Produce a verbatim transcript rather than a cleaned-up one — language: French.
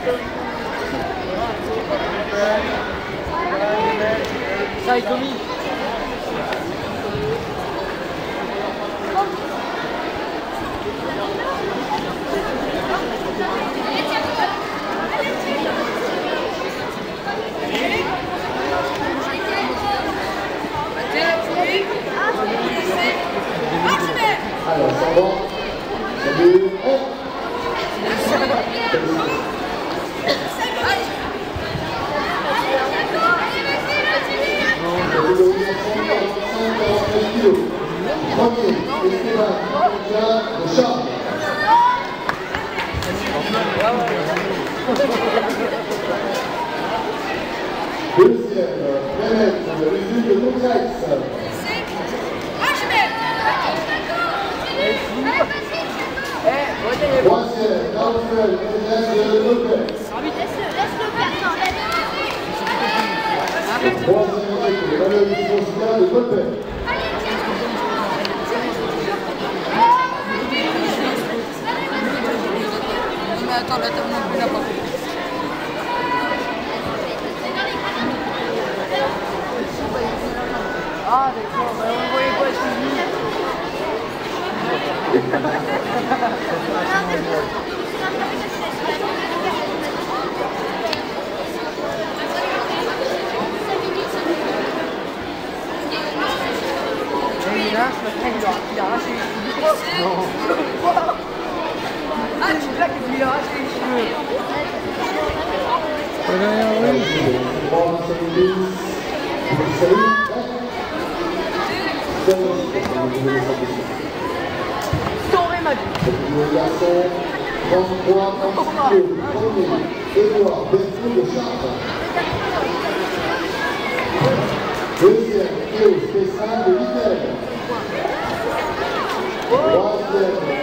Ça est commis. Alors, ça va. Salut. Premier, Esteban de Charles. Deuxième, Mehmet de l'usine de Montaix. Troisième, Naufel, de Lopez. Laisse-le faire, Troisième équipe, Emmanuel Dusfonsia de Lopez. Mais attends, la table non plus n'a pas fait. Ah d'accord, bah, on voyait pas suivi. Et là, ce matin, il a, il a arraché les cheveux. Non. Ah, tu blagues que tu lui as arraché les cheveux. Sauvé ma vie. trente-trois, premier, Édouard Berthaud de Chartres. Deuxième, Théo Spessin de Vittel. Troisième,